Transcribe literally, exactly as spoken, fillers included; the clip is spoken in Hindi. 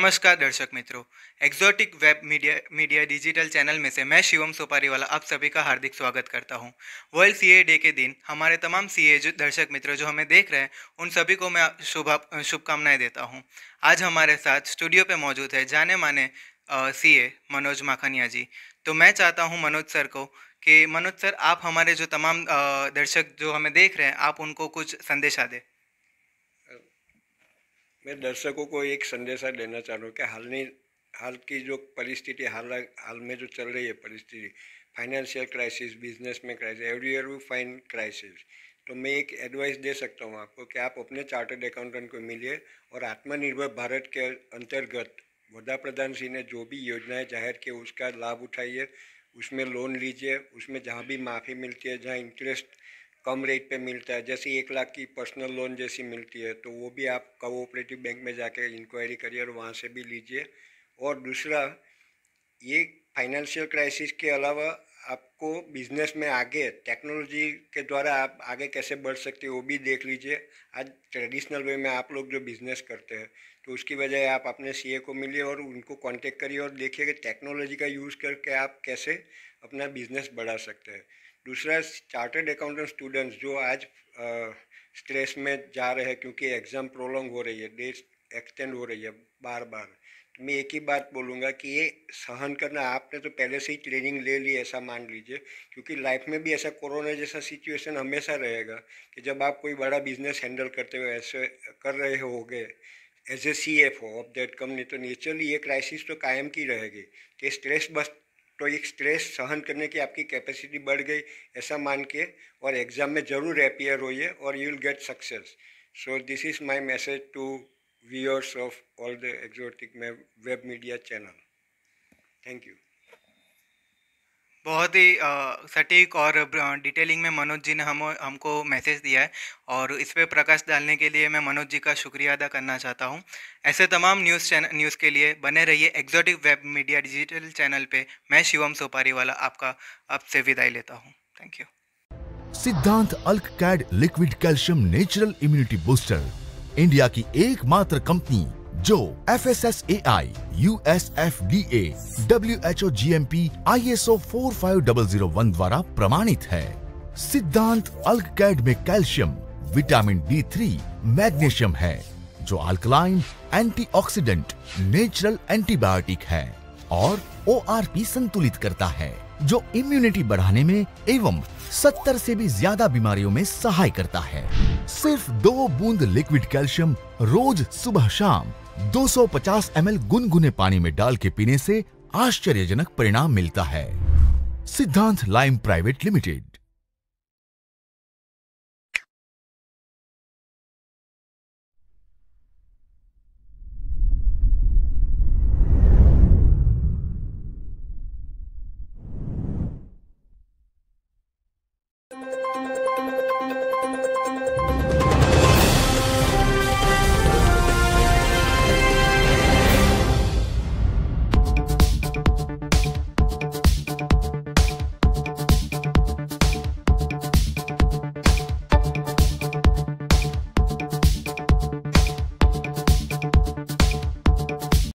नमस्कार दर्शक मित्रों, exotic web media media digital channel में से मैं शिवम सोपारीवाला आप सभी का हार्दिक स्वागत करता हूं। वर्ल्ड सीए डे के दिन हमारे तमाम सीए जो दर्शक मित्र जो हमें देख रहे हैं उन सभी को मैं शुभ शुभकामनाएं देता हूं। आज हमारे साथ स्टूडियो पे मौजूद है जाने माने सीए मनोज माखनिया जी। तो मैं चाहता हूँ मनोज सर को कि मनोज सर आप हमारे जो तमाम अ, दर्शक जो हमें देख रहे हैं आप उनको कुछ संदेशा दें। मैं दर्शकों को एक संदेशा देना चाह रहा हूँ कि हाल हाल की जो परिस्थिति हाल हाल में जो चल रही है परिस्थिति, फाइनेंशियल क्राइसिस, बिजनेस में crisis, everywhere we find crisis. तो मैं एक एडवाइस दे सकता हूँ आपको कि आप अपने चार्टर्ड अकाउंटेंट को मिलिए और आत्मनिर्भर भारत के अंतर्गत वडा प्रधान जी ने जो भी योजनाएं जाहिर की उसका लाभ उठाइए, उसमें लोन लीजिए, उसमें जहाँ भी माफ़ी मिलती है, जहाँ इंटरेस्ट कम रेट पे मिलता है, जैसे एक लाख की पर्सनल लोन जैसी मिलती है, तो वो भी आप कोऑपरेटिव बैंक में जाके इंक्वायरी करिए और वहाँ से भी लीजिए। और दूसरा, ये फाइनेंशियल क्राइसिस के अलावा आपको बिजनेस में आगे टेक्नोलॉजी के द्वारा आप आगे कैसे बढ़ सकते हो वो भी देख लीजिए। आज ट्रेडिशनल वे में आप लोग जो बिज़नेस करते हैं तो उसकी बजाय आप अपने सीए को मिलिए और उनको कांटेक्ट करिए और देखिए कि टेक्नोलॉजी का यूज़ करके आप कैसे अपना बिजनेस बढ़ा सकते हैं। दूसरा, चार्टर्ड अकाउंटेंट स्टूडेंट्स जो आज स्ट्रेस में जा रहे हैं क्योंकि एग्ज़ाम प्रोलॉन्ग हो रही है, डेट एक्सटेंड हो रही है बार बार, तो मैं एक ही बात बोलूँगा कि ये सहन करना, आपने तो पहले से ही ट्रेनिंग ले ली ऐसा मान लीजिए, क्योंकि लाइफ में भी ऐसा कोरोना जैसा सिचुएशन हमेशा रहेगा कि जब आप कोई बड़ा बिजनेस हैंडल करते हुए ऐसे कर रहे होगे as a C F O of that company, तो नेचुरली ये क्राइसिस तो कायम की रहेगी कि स्ट्रेस बस, तो एक स्ट्रेस सहन करने की आपकी कैपेसिटी बढ़ गई ऐसा मान के और एग्ज़ाम में ज़रूर अपियर होइए और you will get success. So this is my message to viewers of all the exotic में web media channel. Thank you. बहुत ही अ, सटीक और डिटेलिंग में मनोज जी ने हम हमको मैसेज दिया है और इस पे प्रकाश डालने के लिए मैं मनोज जी का शुक्रिया अदा करना चाहता हूँ। ऐसे तमाम न्यूज़ चैनल न्यूज़ के लिए बने रहिए exotic web media digital channel पे। मैं शिवम सोपारीवाला आपका आपसे विदाई लेता हूँ। Thank you. Siddhant alk cad liquid calcium natural immunity booster, India की एकमात्र कंपनी जो F S S A I, U S F D A, W H O G M P, I S O four five zero zero one द्वारा प्रमाणित है। सिद्धांत अल्क कैड में calcium, vitamin D three, magnesium है जो अल्कलाइन, एंटीऑक्सीडेंट, नेचुरल एंटीबायोटिक है और ओ आर पी संतुलित करता है जो इम्यूनिटी बढ़ाने में एवं सत्तर से भी ज्यादा बीमारियों में सहाय करता है। सिर्फ दो बूंद लिक्विड कैल्शियम रोज सुबह शाम दो सौ पचास एम एल गुनगुने पानी में डाल के पीने से आश्चर्यजनक परिणाम मिलता है। सिद्धांत लाइम प्राइवेट लिमिटेड।